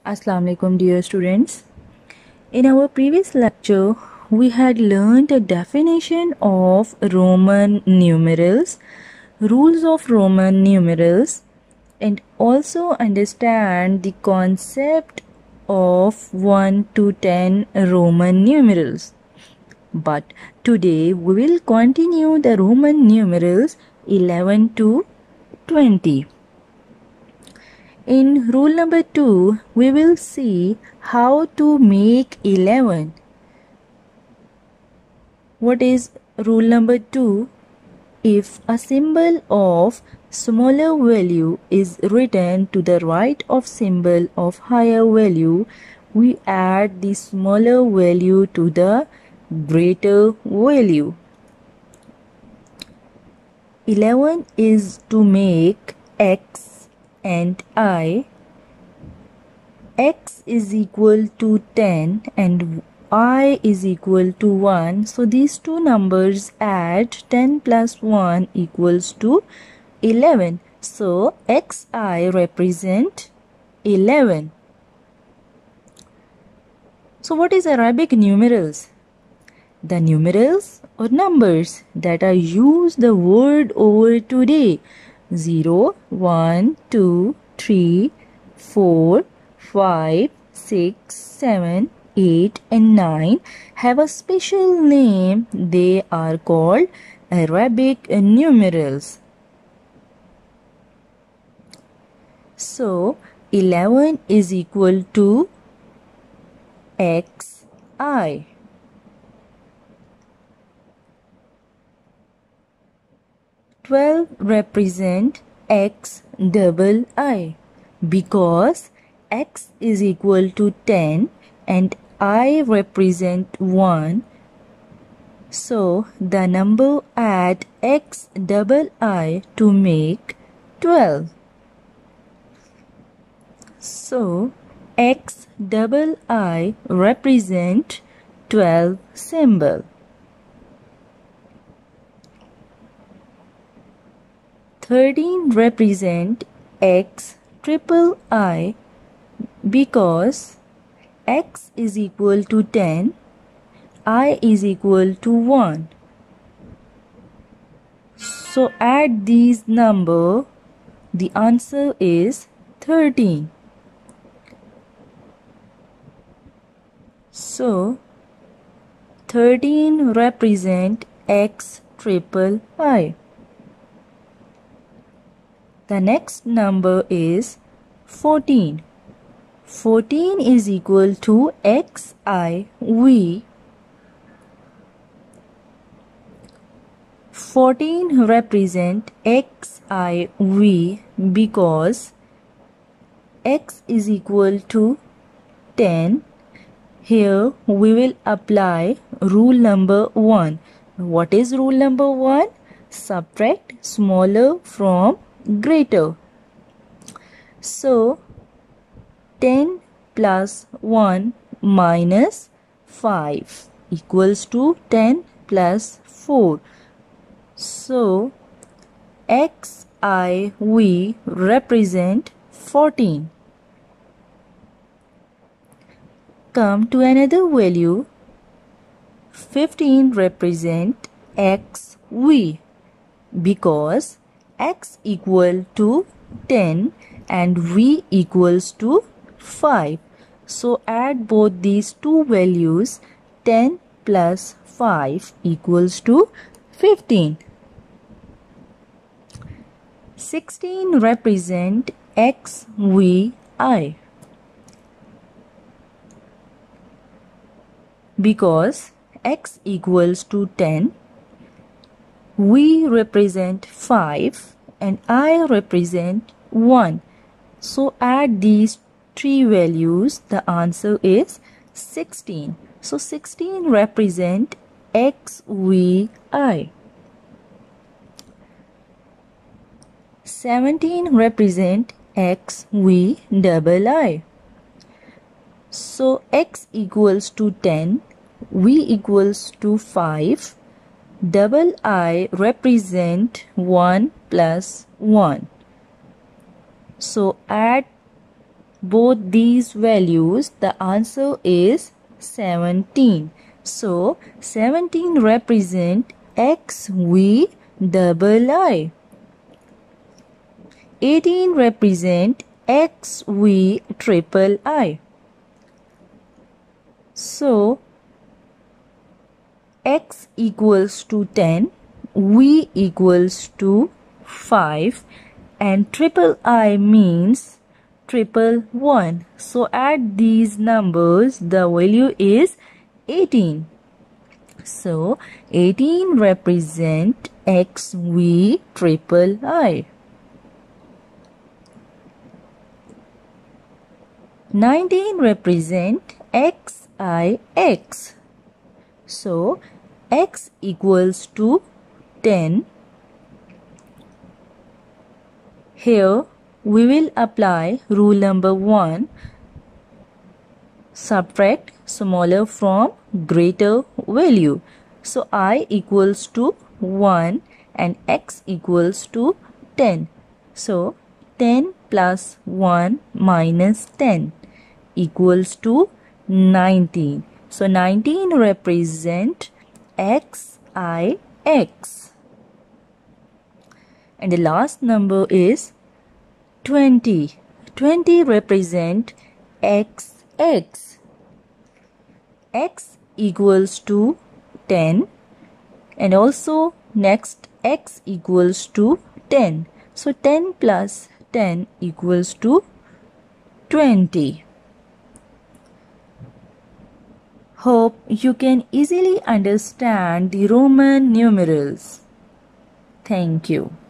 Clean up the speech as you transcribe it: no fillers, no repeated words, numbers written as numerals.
Assalamu alaikum dear students. In our previous lecture, we had learned a definition of Roman numerals, rules of Roman numerals, and also understand the concept of 1 to 10 Roman numerals. But today we will continue the Roman numerals 11 to 20. In rule number 2, we will see how to make 11. What is rule number 2? If a symbol of smaller value is written to the right of symbol of higher value, we add the smaller value to the greater value. 11 is to make x and I. X is equal to 10 and I is equal to 1. So these two numbers add 10 plus 1 equals to 11. So xi represent 11. So what is Arabic numerals? The numerals or numbers that are used the world over today. 0, 1, 2, 3, 4, 5, 6, 7, 8 and 9 have a special name. They are called Arabic numerals. So 11 is equal to xi. 12 represent x double I because x is equal to 10 and I represent 1. So the number add x double I to make 12. So x double I represent 12 symbol. 13 represent x triple I because x is equal to 10, I is equal to 1. So add these number, the answer is 13. So 13 represent x triple I. The next number is 14. 14 is equal to xiv. 14 represent xiv because x is equal to 10. Here we will apply rule number 1. What is rule number 1? Subtract smaller from greater. So 10 plus 1 minus 5 equals to 10 plus 4. So xiv represent 14. Come to another value. 15 represent xv because x equal to 10 and v equals to 5. So add both these two values. 10 plus 5 equals to 15. 16 represent xvi because x equals to 10, v represent 5 and I represent 1. So add these three values. The answer is 16. So 16 represent xvi. 17 represent xv double I. So x equals to 10, v equals to 5. Double I represent 1 plus 1. So add both these values, the answer is 17. So 17 represent XV double I. 18 represent XV triple I. So X equals to 10, V equals to 5, and triple I means triple 1. So add these numbers, the value is 18. So 18 represent XV triple I. 19 represent XIX. So X equals to 10. Here we will apply rule number 1. Subtract smaller from greater value. So I equals to 1 and X equals to 10. So 10 plus 1 minus 10 equals to 19. So 19 represent XIX. And the last number is 20. 20 represent XX. X equals to 10, and also next X equals to 10. So 10 plus 10 equals to 20. Hope you can easily understand the Roman numerals. Thank you.